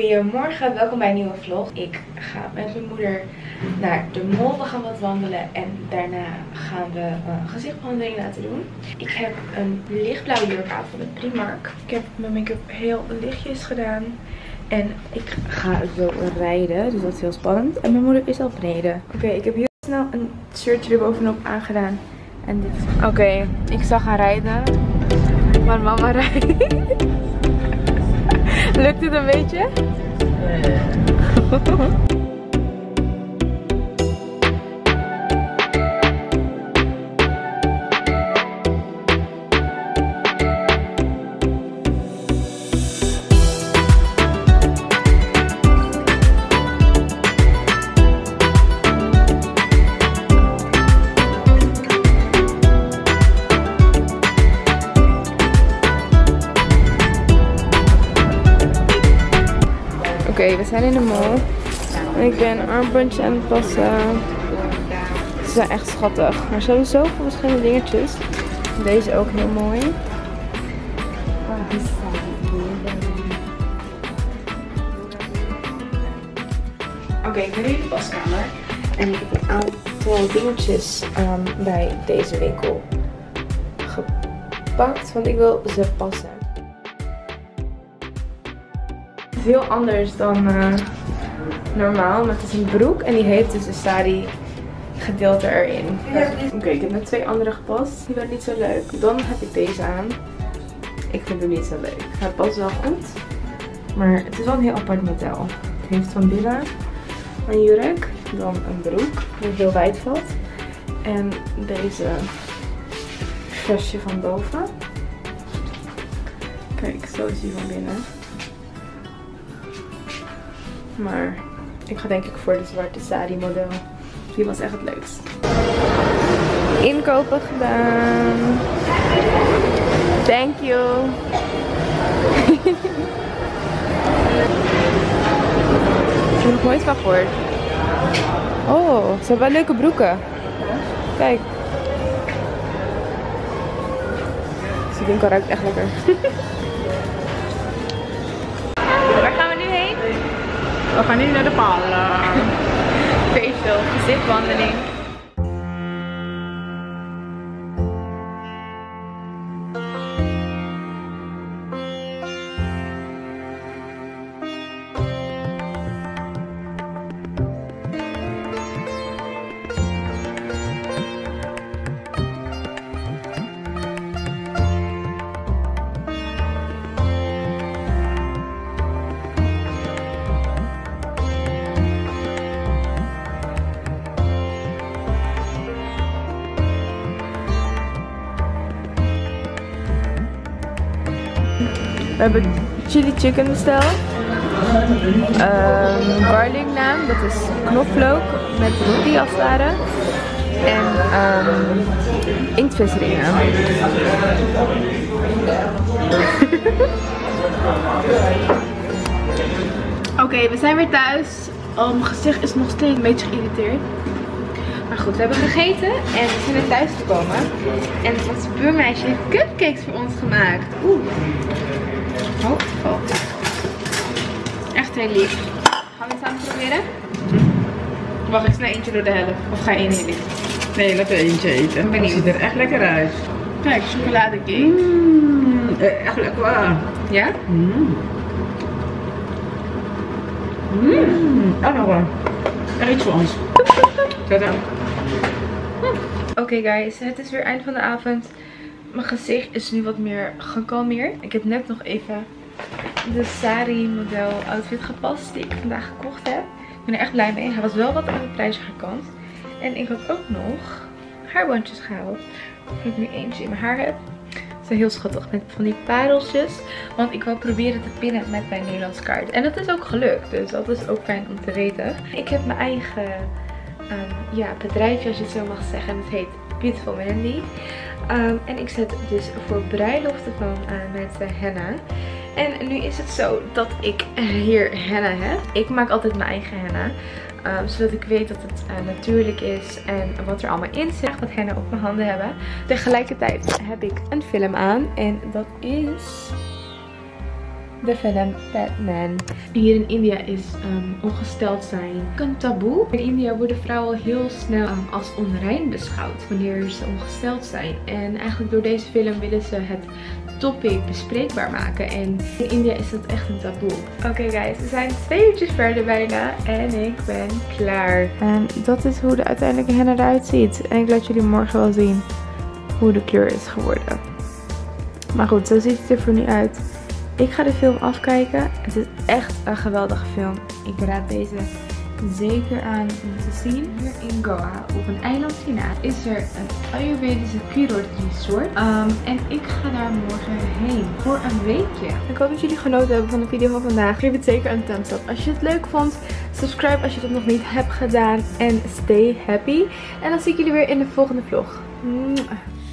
Goedemorgen, welkom bij een nieuwe vlog. Ik ga met mijn moeder naar de mall. We gaan wat wandelen en daarna gaan we een gezichtbehandeling laten doen. Ik heb een lichtblauwe jurk aan van de Primark. Ik heb mijn make-up heel lichtjes gedaan. En ik ga zo rijden, dus dat is heel spannend. En mijn moeder is al beneden. Oké, ik heb heel snel een shirtje erbovenop aangedaan. En dit. Oké, ik zag haar rijden. Maar mama rijdt. Lukt het een beetje? Oké, we zijn in de mall. En ik ben een armbandje aan het passen. Ze zijn echt schattig. Maar ze hebben zoveel verschillende dingetjes. Deze ook heel mooi. Oké, ik ben nu in de paskamer. En ik heb een aantal dingetjes bij deze winkel gepakt. Want ik wil ze passen. Heel anders dan normaal, maar het is een broek en die heeft dus de sari gedeelte erin. Oké, ik heb net twee andere gepast. Die waren niet zo leuk. Dan heb ik deze aan. Ik vind hem niet zo leuk. Hij past wel goed, maar het is wel een heel apart model. Het heeft van binnen een jurk, dan een broek die heel wijd valt en deze flesje van boven. Kijk, zo is die van binnen. Maar ik ga denk ik voor de zwarte sari model. Die was echt het leukst. Inkopen gedaan. Thank you. Ik heb er nog nooit van gehoord. Oh, ze hebben wel leuke broeken. Kijk. Deze winkel ruikt echt lekker. Waar gaan we nu heen? We gaan nu naar de parlor. Facial, gezichtbehandeling. We hebben chili chicken besteld. Garlic naan, dat is knoflook met roti als het ware. En inktvisringen. Oké, we zijn weer thuis. Mijn gezicht is nog steeds een beetje geïrriteerd. Maar goed, we hebben gegeten en we zijn weer thuis gekomen. En ons buurmeisje heeft cupcakes voor ons gemaakt. Oeh. Oh. Echt heel lief. Gaan we het samen proberen? Wacht, ik snij eentje door de helft. Of ga je één eten? Nee, laten we eentje eten. Het ziet er echt lekker uit. Kijk, chocoladecake. Echt lekker waar. Ja? Echt nog wel. Er iets voor ons. Tada. Oké guys, het is weer eind van de avond. Mijn gezicht is nu wat meer gekalmeerd. Ik heb net nog even de sari model outfit gepast die ik vandaag gekocht heb. Ik ben er echt blij mee. Hij was wel wat aan de prijs gekant. En ik had ook nog haarbandjes gehaald. Dat ik nu eentje in mijn haar heb. Ze zijn heel schattig met van die pareltjes. Want ik wil proberen te pinnen met mijn Nederlands kaart. En dat is ook gelukt. Dus dat is ook fijn om te weten. Ik heb mijn eigen bedrijfje, als je het zo mag zeggen. Het heet Beautiful Mandy. En ik zet dus voor bruiloften van met henna. En nu is het zo dat ik hier henna heb. Ik maak altijd mijn eigen henna. Zodat ik weet dat het natuurlijk is en wat er allemaal in zit. Wat henna op mijn handen hebben. Tegelijkertijd heb ik een film aan. En dat is de film Batman. Hier in India is ongesteld zijn een taboe. In India worden vrouwen heel snel als onrein beschouwd wanneer ze ongesteld zijn. En eigenlijk door deze film willen ze het topic bespreekbaar maken. En in India is dat echt een taboe. Oké guys, we zijn 2 uurtjes verder bijna en ik ben klaar. En dat is hoe de uiteindelijke henna eruit ziet. En ik laat jullie morgen wel zien hoe de kleur is geworden. Maar goed, zo ziet het er voor nu uit. Ik ga de film afkijken. Het is echt een geweldige film. Ik raad deze zeker aan om te zien. Hier in Goa, op een eiland China, is er een Ayurvedische Kurort resort. En ik ga daar morgen heen voor een weekje. Ik hoop dat jullie genoten hebben van de video van vandaag. Geef het zeker een thumbs up als je het leuk vond. Subscribe als je dat nog niet hebt gedaan. En stay happy. En dan zie ik jullie weer in de volgende vlog.